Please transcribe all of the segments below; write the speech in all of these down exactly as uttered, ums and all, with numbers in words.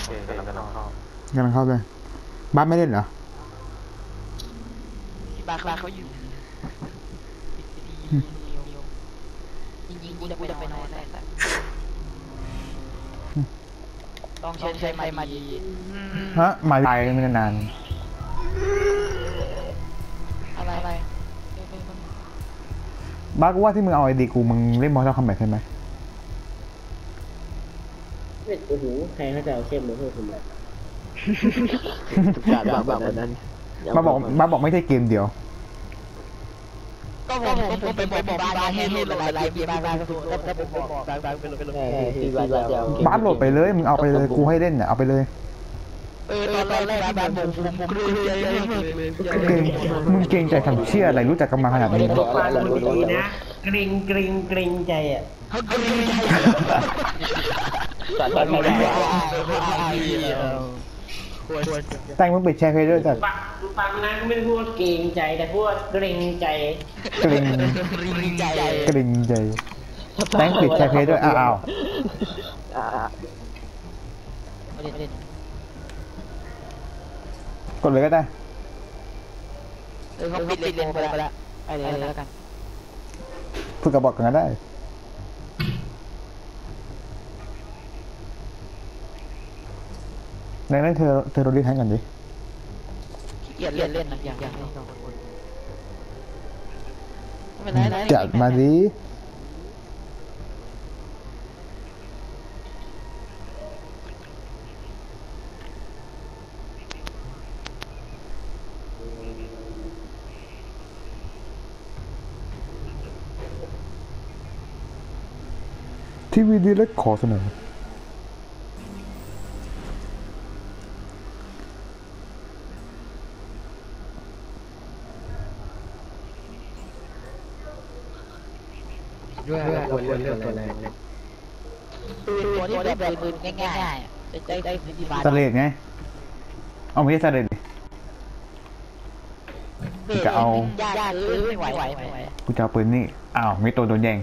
กำลังเข้ากำลังเข้าเลยบ้านไม่เล่นเหรอบ้านเขาอยู่จริงๆกูจะกูจะไปนอนแล้วแต่ต้องเชิญใครมาดีฮะมาตายไม่นานอะไรอะไรบ้ากูว่าที่มึงเอาไอดีกูมึงเล่นมอเตอร์คอมแบทใช่ไหมโอ้โหใครเขาจะเอาเข้มมาเพิ่มทำไมการบ้าแบบนั้นบ้าบอกบ้าบอกไม่ใช่เกมเดียวก็ผมผมไปบอกบ้านให้โหลดอะไรเกมบ้านบ้านก็ถูกแล้วแต่ผมบอกบ้านบ้านเป็นเป็นที่บ้านเราบ้าโหลดไปเลยมึงเอาไปเลยกูให้เล่นเนี่ยเอาไปเลยเออตอนแรกบ้านผมผมผมเกรงใจมึงเกรงใจทำเชี่ยอะไรรู้จักกันมาขนาดนี้นะเกรงเกรงเกรงใจอ่ะเขาเกรงใจตอนไม่ได้แต่งมึงปิดแชร์เพจด้วยจัดฟังนะก็ไม่ได้พูดเกรงใจแต่พูดเกรงใจเกรงใจเกรงใจแต่งปิดแชร์เพจด้วยอ้าวกดเลยก็ได้เออเขาปิดเลนไปแล้วไปเลยแล้วกันพูดกับบอกกันก็ได้ในนั้นเธอเธอโดนดิ้นแทงกันดิเกลียดเล่นเล่นนะอย่างอย่างจัดมาดิทีวีดีเล็กขอเสนอด้วยควรเลือกตัวแรงปืนตัวที่แบบปืนง่ายๆได้ได้ที่บ้านสเลดไงเอาไม่ใช่สเลดดิจะเอายากเลยไม่ไหวไม่ไหวกูจะเอาปืนนี่อ้าวมีตัวโดนแย่ง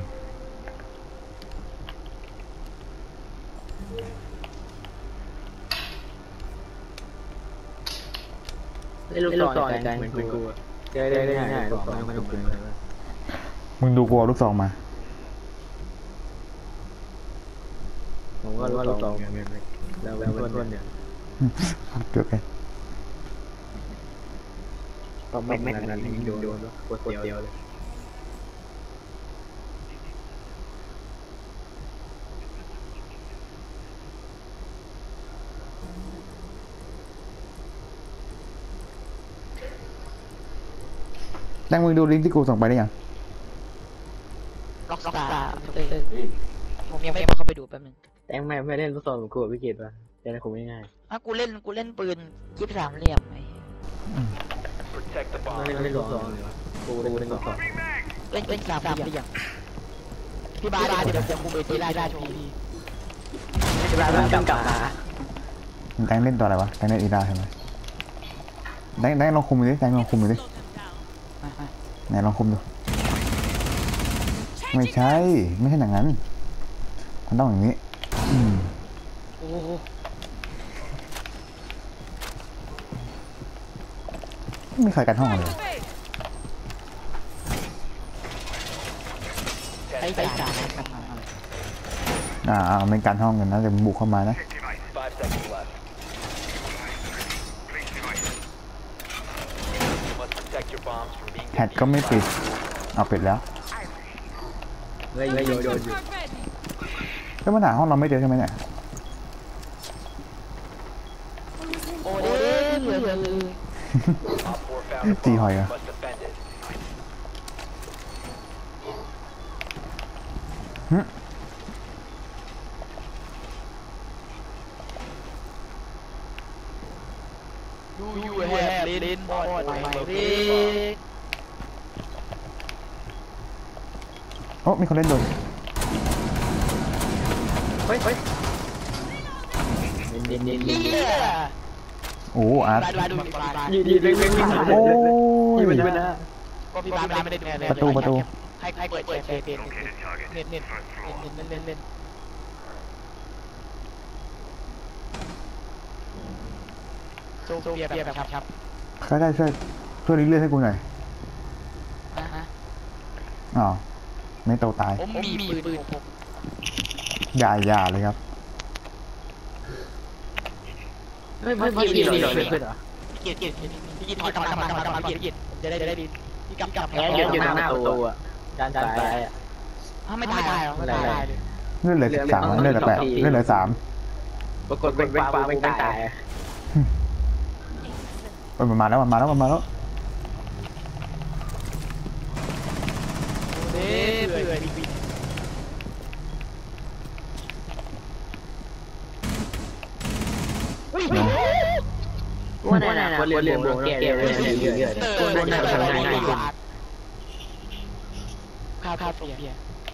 เล่นลูกต่อใจเหมือนกูได้ได้ได้ง่ายลูกต่อไม่ต้องปืนมึงดูกูเอาลูกซองมาผมว่าลูกต่อแล้วแล้วต้นเนี่ยเกือบไปต้องไม่ไม่นั้นยิงโดนกดเดียวเลยนั่งมึงดูลิงก์ที่กูส่งไปได้ยังล็อกสตาร์ผมยังไม่มาเข้าไปดูแป๊บนึงแต่ไม่ไม่เล่นลูกซองกูวิกฤตป่ะแต่คงไม่ง่ายอ่ะกูเล่นกูเล่นปืนยี่สิบสามเหลี่ยมไอ้ไม่เล่นลูกซองเลยกูเล่นลูกซองเล่นเป็นสามเหลี่ยมพี่บ้าเดี๋ยวจะกูไปตีได้ได้ช่วงนี้พี่บ้าต้องกลับมาแดงเล่นตัวอะไรวะแดงเล่นอีดาใช่ไหมแดงแดงลองคุมดิแดงลองคุมดิไหนลองคุมดูไม่ใช่ไม่ใช่อย่างนั้นมันต้องอย่างนี้อืมไม่มีใครกันห้องเลยไอ้ไอ้จ่าอ่าเป็นการห้องกันนะจะบุกเข้ามานะแฮตก็ไม่ปิดเอาปิดแล้วแล้วมันหาห้องเราไม่เจอใช่ไหมเนี่ยโอ้ยเหลือเหลือจีหอยอะดูยูแฮปลินบอดไปดิโอ้มีคนเล่นโดนเฮ้ยเฮ้ยเด่นเด่นเด่นโอ้อาร์ตยืนยืนเล่นเล่นโอ้ยก็พี่บ้าไม่ได้ดูเลยประตูประตูให้ให้เปิดเปิดเพลงเน็ตเน็ตเน็ตเน็ตเล่นเล่นโซเฟียแบบครับครับใครได้ช่วยช่วยเลื่อนให้กูหน่อยนะฮะอ๋อไม่โตตายผมมีปืนผมอย่าอย่าเลยครับไม่ไม่ไม่ดีหรอขึ้นเหรอเกียรติเกียรติพี่กินถอยกลับมากลับมากลับมาเกียรติเกียรติจะได้จะได้ดีพี่กลับกลับแพ้อยู่หน้าประตูอ่ะด้านซ้ายอ่ะถ้าไม่ตายหรอไม่ตายเลยเลื่อนเหลือสามเลื่อนเหลือแปดเลื่อนเหลือสามปรากฏเป็นฟ้าไม่ตายเออมันมาแล้วมันมาแล้วมันมาแล้วเด้เผื่อดีว่าไหนนะคนเรียนเรียนโบแก่เรียนเรียนเรียนเตอร์คนเตน่าอจะร์ทำงานง่ายขึ้นข้าวข้าวเปีย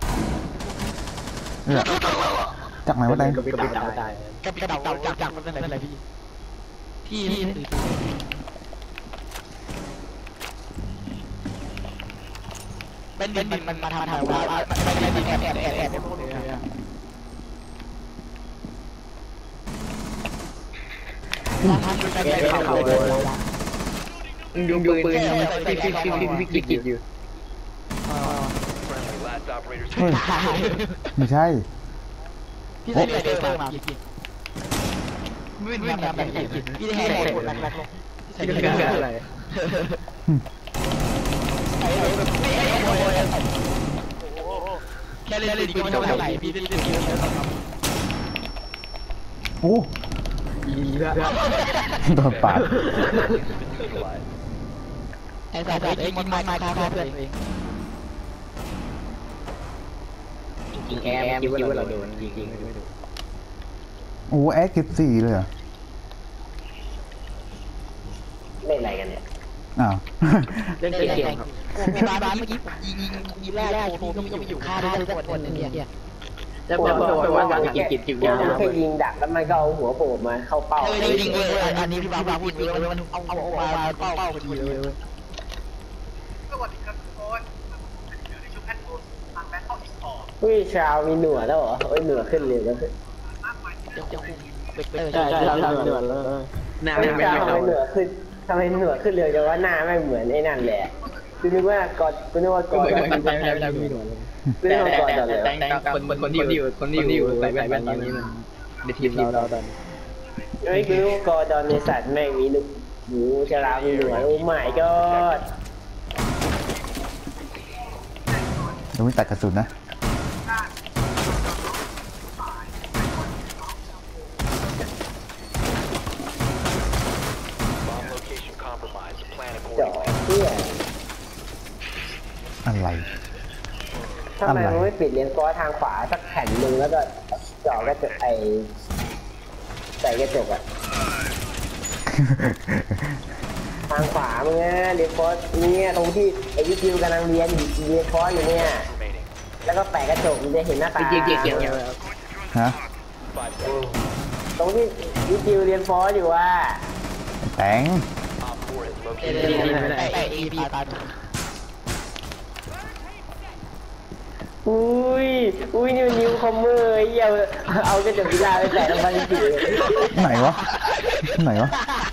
เออจากไหนวะแตงกับกับตายตายกับกระเดาจากจากมันเป็นอะไรพี่พี่พี่เป็นเป็นมันมาทำทำว่ามันเป็นแอบแอบแอบแอบไปหมดเลยทำเป็นแบบเขายุงยุงปืนที่ที่ที่ที่วิกฤตอยู่เฮ้ยไม่ใช่พี่ได้เจอมาพี่ไม่ไม่แบบแบบพี่ได้ให้หมดแรกๆใส่เกลืออะไรแค่เล่นเล่นดีก็ไม่เท่าไหร่พี่เล่นเล่นเยอะๆครับโอ้อีละโดนปาดไอ้สายสายไอ้กินไม้ไม้ฆ่าเพื่อนเองจริงแอมคิดว่าเราโดนจริงจริงไม่โดนโอ้แอคเก็บสี่เลยเหรอเล่นอะไรกันเนี่ยอ้าวเล่นเกมครับบ้านบ้านเมื่อกี้ยิงยิงยิงแรกโทรก็ไม่อยู่ฆ่าได้ทุกคนเนี่ยจะบอกว่าวันกินกินกินยาวแค่ยิงดักแล้วมันก็เอาหัวโผล่มาเข้าเป้าเออจริงเลยอันนี้พี่บ้าบ้าพูดเลยมันเอาเอาออกมาเป้าเป้าพอดีเลยอุ้ยชาวมีหนวดแล้วเหรอโอ้ยหนวดขึ้นเร็วแล้วขึ้นจะจะคุมเบรกเตอร์ใช่ใช่ใช่หนวดแล้วหน้าไม่ชาวไม่ทำไมหนวดขึ้นทำไมหนวดขึ้นเร็วจังว่าหน้าไม่เหมือนไอ้นั่นแหละคือนึกว่ากอดคือนึกว่ากอดไม่ไม่ไม่ไม่มีหนวดเลยคือนึกว่ากอดจัดเลยแต่คนคนที่อยู่คนที่อยู่ใส่แว่นตอนนี้มันในทีมเราตอนเฮ้ยคือนึกว่ากอดในสัตว์แม่งมีลูกหมูชรามีหนวดโอ้ my god เดี๋ยวไม่ตัดกระสุนนะจ่อเพื่ออะไรทำไมมันไม่ปิดเลนส์ฟอสทางขวาสักแผ่นหนึ่งแล้วก็จ่อกระจกไอใส่กระจกอะ ทางขวามึงอะเลนส์ฟอสเนี่ยตรงที่ไอวิคิวกำลังเรียนอยู่เรียนฟอสอยู่เนี่ยแล้วก็แปะกระจกมันจะเห็นหน้าตาเกี่ยวเกี่ยวเกี่ยวฮะตรงที่วิคิวเรียนฟอสอยู่ว่าแตงไอ้ไอ้เอพีตายอุ้ยอุ้ยนิวนิวคอมเมอร์เยี่ยเอากระจกพิลาไปแปะลงไปสิไหนวะไหนวะ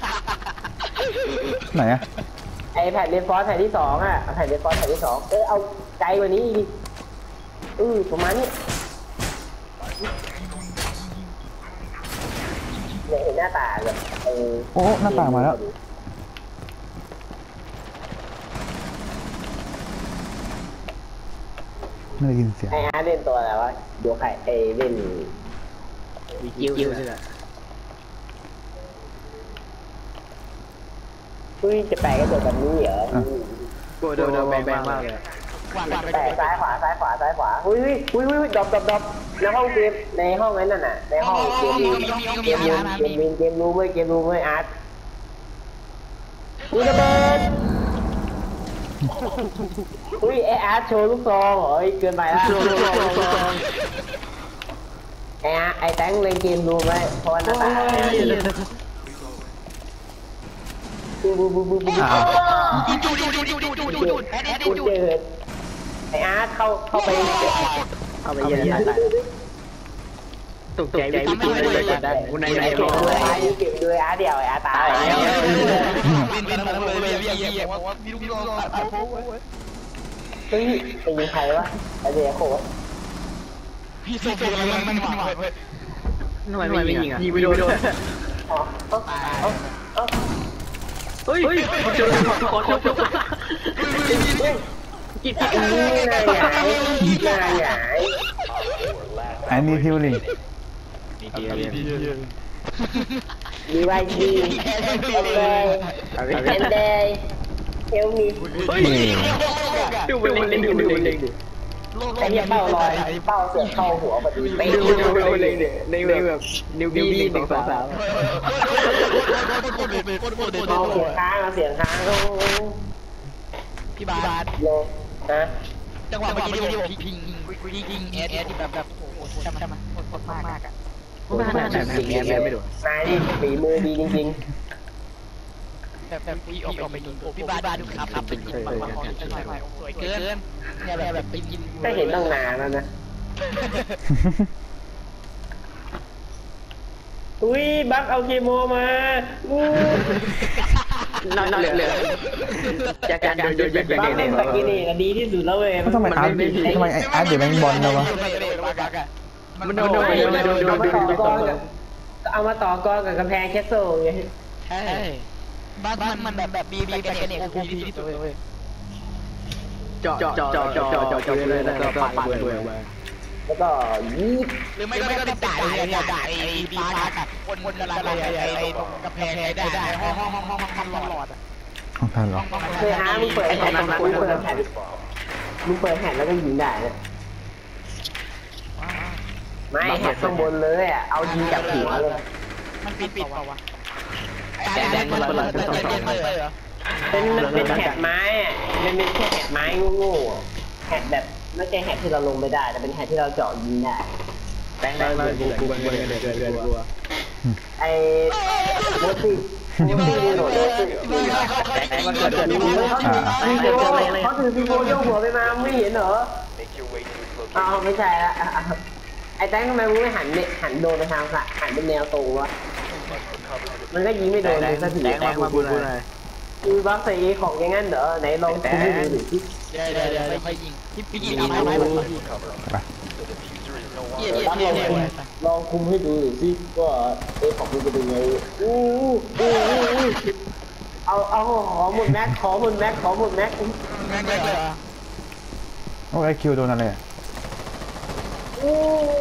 ไหนอะไอแผ่นเรียนฟอสแผ่นที่สองอะแผ่นเรียนฟอสแผ่นที่สองเออเอาไกลกว่านี้อีกอือประมาณนี้เนี่ยเห็นหน้าตาแบบเออโอ้หน้าต่างมาแล้วไม่ได้ยินเสียงไออาร์เล่นตัวอะไรวะโยไข่ไอเล่นวิคิวใช่ไหมเฮ้ยจะแปะกระจกแบบนี้เหรอโดนโดนแบงแบงมากเลยแปะซ้ายขวาซ้ายขวาซ้ายขวาเฮ้ยเฮ้ยเฮ้ยดรอปดรอปดรอปในห้องเกมในห้องนั้นน่ะในห้องเกมรูมเกมรูมเกมรูมเกมรูมเว้ยเกมรูมเว้ยอาร์ตมีระเบิดอุ้ยไออาร์ตโชว์ลูกซองเหรอเกินไปแล้วไออาร์ตไอแตงเล่นเกมรูมไว้เพราะว่าหน้าตาบูบูบูบูบูอ้าวดูดูดูดูดูดูดูแอนแอนกูดูเจอไออาร์ตเข้าเข้าไปเข้าไปเย็นหน้าตาตกใจวิธีที่ไม่ได้ได้ในในเก็บด้วยอาเก็บด้วยอาเดียวอาตายเป็นเป็นผมเลยเรียกเรียกว่ามีลูกน้องตัดผมเฮ้ยเป็นยังไงวะไอเดียโคตรพี่โซเฟียมันมันหวังเว้ยทำไมไม่ยิงอ่ะยิงไม่โดนอ๋อเอ้าเอ้าเอ้าเฮ้ยเจอขอขอขอขอกินกินนี่นายใหญ่นายใหญ่ไอ้นี่ทิวลิงดีไวดีเอ็นเดย์เอ็นเดย์เฮลมีเฮ้ยดูมันเล็งดูมันเล็งดิไอ้เหี้ยเป้าลอยเป้าเสือเข้าหัวพอดีไปดูดูดูดูเล็งดิเล็งแบบนิวบี้หนึ่งสองสามเมาเสียงค้างเสียงค้างโอ้พี่บาสโลนะจังหวะเมื่อกี้ที่ผมพิงพิงพิงแอดแอดที่แบบแบบโอ้โหใช่ไหมใช่ไหมโคตรมากอ่ะไม่น่าจะสิงแม่ไม่โดนนายนี่ฝีมือดีจริงแบบแบบพี่ออกไปกินพี่บาสบาสดูครับครับเป็นกินแบบสวยเกินเนี่ยแบบแบบไปกินๆก็เห็นตั้งนานแล้วนะอุ้ยบักเอาเคโมมาอู้นั่นเหลือเหลือจากการโดนโดนบักเล่นตะกี้นี่ดีที่สุดแล้วเว้ยทำไมอาร์ตทำไมอาร์ตเดี๋ยวแม่งบอลแล้ววะมันโดนโดนโดนโดนโดนโดนโดนเอามาต่อกรกับกำแพงแคสโซ่ไงใช่บ้านมันมันแบบแบบบีบีแบบเนี่ยโอ้โหดีที่สุดเลยเจาะเจาะเจาะเจาะเจาะเจาะเลยแล้วก็ปัดด้วยแล้วก็ยีดหรือไม่ก็ก็ด่าเนี่ยด่าไอ้บีบากับคนคนละอะไรไอ้ตรงกระแพงได้ได้ห้องห้องห้องห้องห้องตลอดอ่ะห้องทันหรอเคยหามึงเปิดแผ่นมึงเปิดแผ่นมึงเปิดแผ่นแล้วก็ยิงได้นะไม่แผ่นข้างบนเลยอ่ะเอายิงจากหัวเลยมันปิดปิดเปล่าวะแต่แดงมันเป็นเป็นเลยเหรอเป็นเป็นแผ่นไม้อ่ะมันเป็นแค่แผ่นไม้โง่ๆแผ่นแบบไม่ใช่แผ่นที่เราลงไม่ได้แต่เป็นแผ่นที่เราเจาะยิงได้แตงเลยเลยกูกูกูกูกูไอ้โมติโมติโหลดโมติแตงมันเกิดเกิดเขาถือซีโฟโยกหัวไปมาไม่เห็นเหรออ้าวไม่ใช่ละไอ้แตงทำไมมึงไม่หันเนี่ยหันโดนไปทางขวาหันเป็นแนวตรงวะมันก็ยิงไม่โดนเลยสักทีแตงมาบูบูหน่อยคือบัฟใส่ของอย่างนั้นเหรอไหนลองคุมให้ดูหน่อยสิเดี๋ยวเดี๋ยวเดี๋ยวค่อยยิงที่พี่ยิงเอาไม้ไม้ผมเยี่ยเยี่ยเยี่ยลองคุมให้ดูหน่อยสิว่าเอของมึงจะเป็นไงอู้อู้อู้เอาเอาขอหมดแม็กขอหมดแม็กขอหมดแม็กแม่งเลยเหรอโอ้ไอคิวโดนอะไรอู้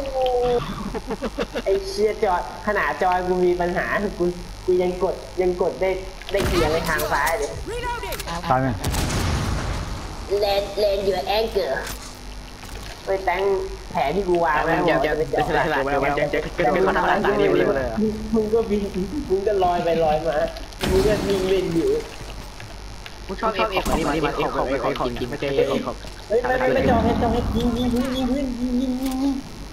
ไอเชียจอยขนาดจอยกูมีปัญหากูกูยังกดยังกดได้ได้เอียงในทางซ้ายเลยตายไหม land land your anchor ไปแต่งแผลที่กูวางไว้จะจะจะฉลาดจะจะจะจะเป็นคนทำอะไรนี่เลยมึงก็บินมึงก็ลอยไปลอยมามึงก็ยิงเล่นอยู่กูชอบเอฟของนี่มาเอฟของเอฟของจริงไม่ใช่เอฟของเฮ้ยไม่ไม่ไม่จอดให้จอดให้ยิงยิงยิงยิงยิงยิงยิงยิงยิง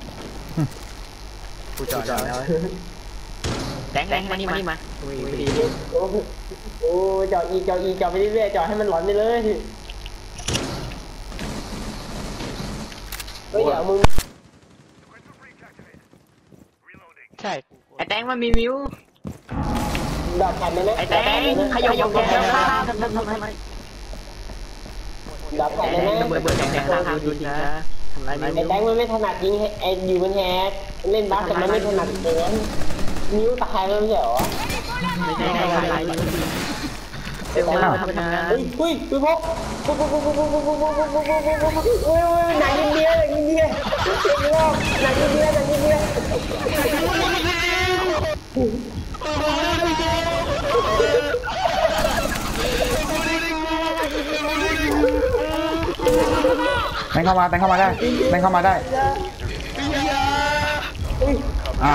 กูจอดแล้วแตงแตงมานี่มานี่มาไม่ดีโอ้โอ้จอดอีจอดอีจอดไปเรื่อยๆจอดให้มันหลอนไปเลยเฮ้ยเดี๋ยวมึงใช่ไอแตงมันมีมิวดอกแผ่นเลยไหมไอแตงขยมแกงข้าวทำทำทำทำไมดอกแผ่นเลยไหมเบื่อเบื่อแกงข้าวทำดูนะทำไรไอ้มิวแตงมันไม่ถนัดยิงไอ้อยู่มันแฮกเล่นบาสแต่มันไม่ถนัดเดินนิ้วตายแล้วไม่ใช่เหรอไม่ใช่อะไรเดี๋ยวเราทำงานเฮ้ยเฮ้ยพี่พกปุ๊บปุ๊บปุ๊บปุ๊บปุ๊บปุ๊บปุ๊บปุ๊บปุ๊บปุ๊บปุ๊บปุ๊บเฮ้ยหนังอินเดียหนังอินเดียเก่งมากหนังอินเดียหนังอินเดียแตงเข้ามาแตงเข้ามาได้แตงเข้ามาได้อ่า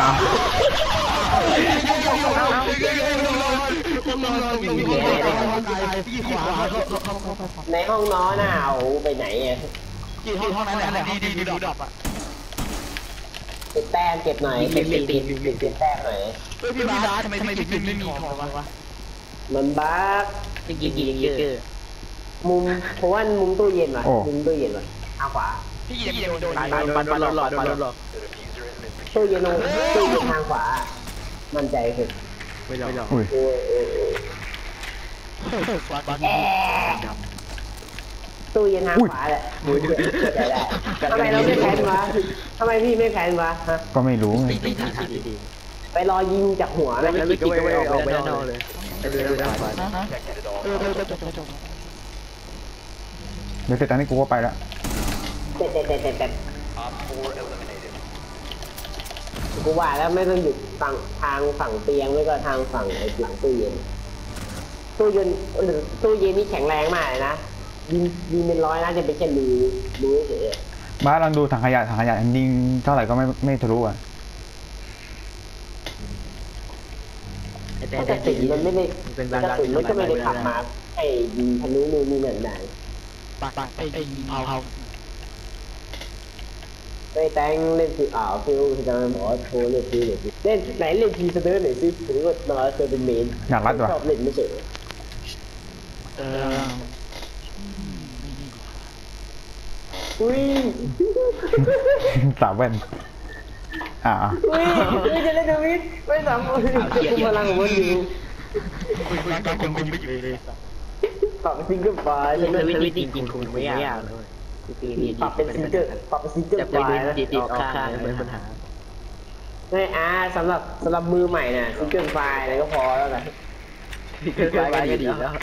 ในห้องนอนน่ะเอาไปไหนอ่ะกี่ห้องห้องนั้นแหละดีดีดีดอกอ่ะเก็บแต้มเก็บหน่อยเก็บตีนเก็บแต้มหน่อยเฮ้ยพี่บาสทำไมทำไมพี่ไม่มีทองวะมันบั๊กยิงยิงยิงยิงเกอร์มุมเพราะว่ามุมตู้เย็นว่ะมุมตู้เย็นว่ะเอาขวาพี่ยิงโดนปันปันปันหลอดปันหลอดตู้เย็นลงตู้เย็นทางขวามั่นใจคือไม่หรอกอุ้ยโอ้ยโอ้ยโอ้ยบอลตู้เย็นทางขวาแหละได้ได้ทำไมเราไม่แพ้วะทำไมพี่ไม่แพ้วะฮะก็ไม่รู้ไงตีตีตีตีไปรอยิงจากหัวไหมแล้วไม่กินก็ไม่ออกไปด้านนอกเลยไปเดินด้านขวาเออเออจบจบจบเดี๋ยวเสร็จตอนนี้กูก็ไปแล้วเด็ดเด็ดเด็ดเด็ดเด็ดกูว่าแล้วไม่ต้องหยุดฝั่งทางฝั่งเตียงไม่ก็ทางฝั่งไอ้หลังตู้เย็นตู้เย็นตู้เย็นนี่แข็งแรงมากเลยนะยิงยิงเป็นร้อยนะจะเป็นแค่รูรูเฉยบ้านลองดูถังขยะถังขยะยิงเท่าไหร่ก็ไม่ไม่ทะลุอ่ะแต่แต่แต่สิตีมันไม่ได้เป็นกบางระสุนมันก็ไม่ได้ขับมาไอ้ยิงทะลุนู่นนี่นั่นได้ปากปากไอ้ไอ้เผาเผาไอ้แตงเล่นคืออ่าวฟิวจะมาหมอโชว์เล่นคือเล่นไหนเล่นทีสเตอร์หน่อยซิถือว่าเราเคยเป็นเมนอยากรัดว่ะชอบเล่นไม่เฉยเอออุ้ยสาวแว่นอ่าอุ้ยอุ้ยจะเล่นทวิตไม่สามารถจะคุมพลังของมันอยู่คุยคุยกันคุยไม่หยุดเลยปรับเป็นซิงเกิลไฟล์ทวิตทวิตจริงๆคงไม่ยากเลยตีนี่ปรับเป็นซิงเกิลปรับเป็นซิงเกิลจะไฟไปล์นะดีดออกข้างเป็นปัญหาไม่อ่าสำหรับสำหรับมือใหม่น่ะซิงเกิลไฟล์อะไรก็พอแล้วนะเกินไปก็ดีแล้ว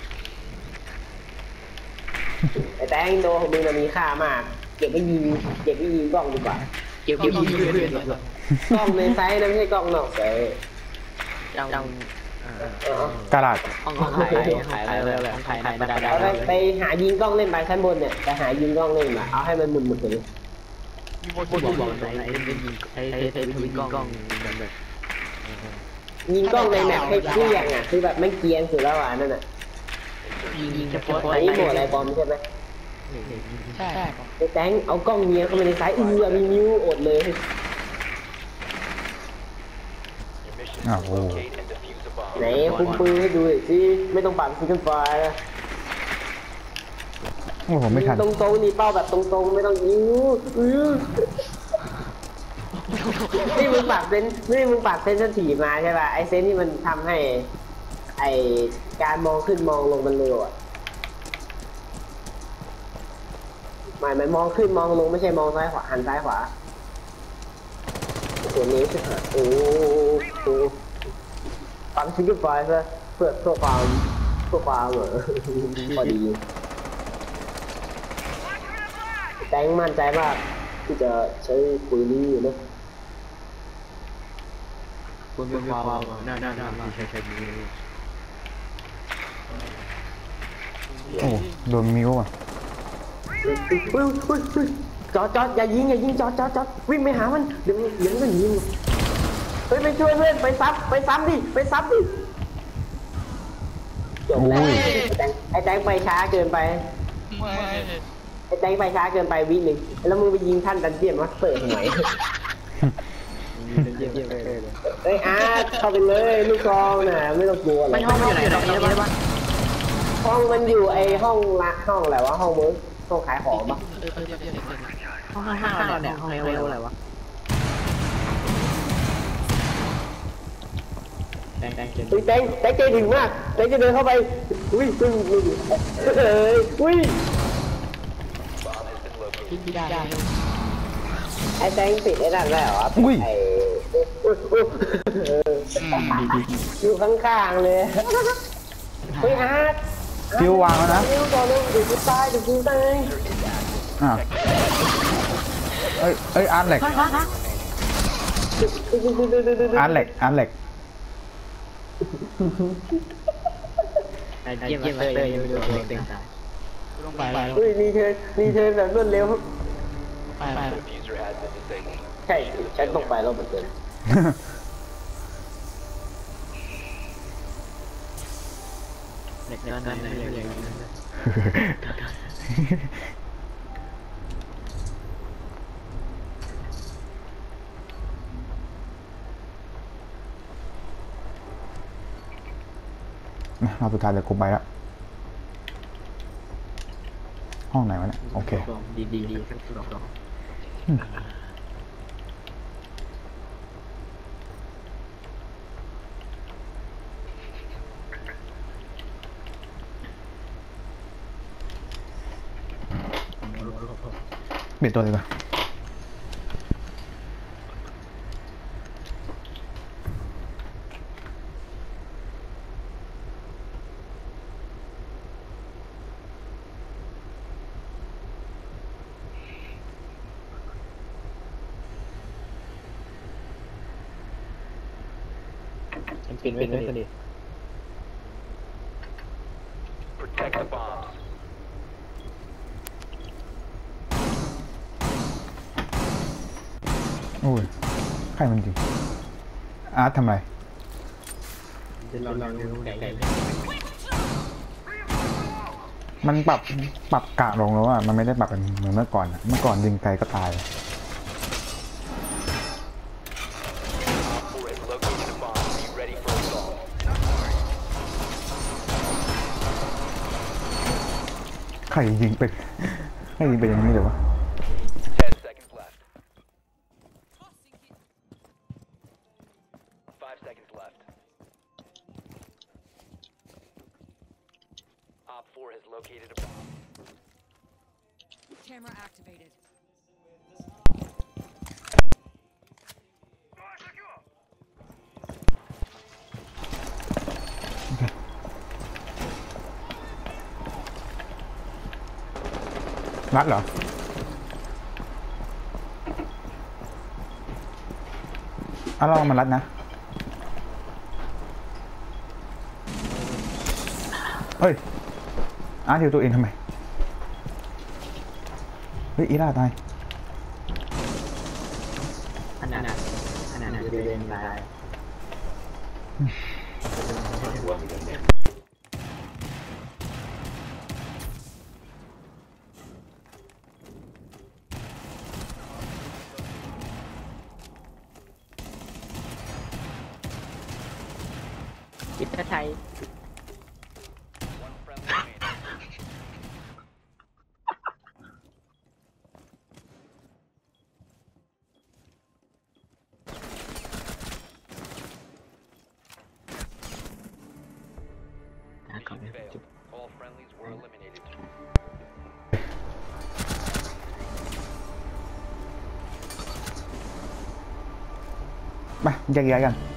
ไอ้แตงโดของมึงน่ะมีค่ามากเก็บไว้ยิงเก็บไว้ยิงกล้องดีกว่าเกี่ยวกับยืดเพื่อนกล้องในไซส์นะไม่ใช่กล้องนอกไซส์จังเออกระดาษห้องขายขายอะไรอะไรขายขายดาดาเอาไปไปหายิงกล้องเล่นไปชั้นบนเนี่ยไปหายิงกล้องเล่นมาเอาให้มันหมุนหมุนเลยพูดบอกไหนไอ้เป็นยิงไอ้ไอ้ทวิตกล้องแบบยิงกล้องในแมปให้เกลี้ยงอ่ะคือแบบไม่เกรียนสุดแล้วอ่ะนั่นน่ะยิงยิงเฉพาะอันนี้โหมดอะไรบอมใช่ไหมใช่ใช่ไอ้แตงเอากล้องเมียเข้าไปในไซส์อือมีนิ้วอดเลยอ้าวโอ้ไหนคุมปืนให้ดูหน่อยสิไม่ต้องปั่นซิงเกิลไฟล์นะโหผมไม่ทันตรงๆนี่เป้าแบบตรงๆไม่ต้องยิงอือนี่มึงปากเซนนี่มึงปากเซนสถีมาใช่ป่ะไอเซนที่มันทำให้ไอการมองขึ้นมองลงมันเร็วอ่ะหมายมันมองขึ้นมองลงไม่ใช่มองซ้ายขวาหันซ้ายขวาส่วนนี้ใช่ไหมโอ้โหปั่นซิงเกิลไฟล์ซะเพื่อเพื่อความเพื่อความเหรอพอดีแตงมั่นใจมากที่จะใช้ปืนนี้อยู่นะคุณเป็นความน่าน่าน่าใช่ใช่โอ้โดนมิวอ่ะอุ้ยอุ้ยอุ้ยจอดจอดอย่ายิงอย่ายิงจอดจอดจอดวิ่งไปหามันเดี๋ยวเดี๋ยวมันยิงเฮ้ยไปช่วยเพื่อนไปซ้ำไปซ้ำดิไปซ้ำดิจบแล้วไอ้แตงไปช้าเกินไปไอ้แตงไปช้าเกินไปวิหนึ่งแล้วมึงไปยิงท่านดันเจียนมาสเตอร์ทำไมเฮ้ยอาร์ตเข้าไปเลยลูกกองน่ะไม่ต้องกลัวหรอกมันห้องมันอยู่ไหนตรงนี้ได้ปะห้องมันอยู่ไอห้องละห้องอะไรวะห้องเวิร์กห้องขายของปะห้องห้าห้าเนี่ยห้องอะไรวะแดงแดงเขียนอุ้ยแตงแตงใจถึงมากแตงจะเดินเข้าไปอุ้ยอุ้ยอุ้ยเอ้ยอุ้ยกินไม่ได้ไอ้แตงปิดไอ้นั่นได้เหรอไอ้อยู่ข้างๆเลยเฮ้ยอาร์ตฟิววางแล้วนะฟิวต่อเร็วเดี๋ยวกูตายเดี๋ยวกูตายอ่าเอ้ยเอ้ยอาร์ตเหล็กอาร์ตเหล็กอาร์ตเหล็กไอ้เยี่ยมมาเตยยังไม่รู้เต็งตายลงไปไปอุ้ยรีเทิร์นรีเทิร์นแบบรวดเร็วไปไปใช่ฉันต้องไปแล้วเหมือนกันเด็กนั่นนั่นเลยเราสุดท้ายเดี๋ยวกูไปแล้วห้องไหนวะเนี่ยโอเคดีดีดีลี่ยนตัวเลยก่อนมันปิดไม่สนิท Protect the bombs. โอ้ยใครมันจริงอาร์ตทำไรจะลองลองดูไหนไหนมันปรับปรับกะลงแล้วอ่ะมันไม่ได้ปรับเป็นเหมือนเมื่อก่อนอะเมื่อก่อนยิงไกลก็ตาย Op four has located a bomb. Be ready for assault. ใครยิงเป็นใครยิงเป็นอย่างนี้เลยวะ Ten seconds left. Five seconds left. Op four has located a bomb. Camera activated. รัดเหรออ่ะลองมันรัดนะเฮ้ยอาร์ตอยู่ตัวเองทำไมเฮ้ยอีล่าตายอันนั้นอันนั้นจะเดินตายคิดจะใช้ One friendly remaining. นะก่อน Mission failed. All friendlies were eliminated. ไปแยกย้ายกัน